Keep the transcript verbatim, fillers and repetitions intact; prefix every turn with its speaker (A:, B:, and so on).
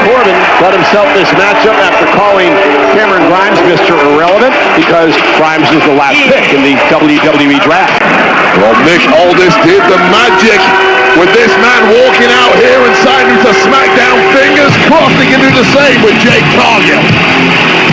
A: Corbin got himself this matchup after calling Cameron Grimes Mister Irrelevant because Grimes was the last pick in the W W E draft.
B: Well, Nick Aldis did the magic with this man walking out here and signing to SmackDown. Fingers crossed he can do the same with Jade Cargill.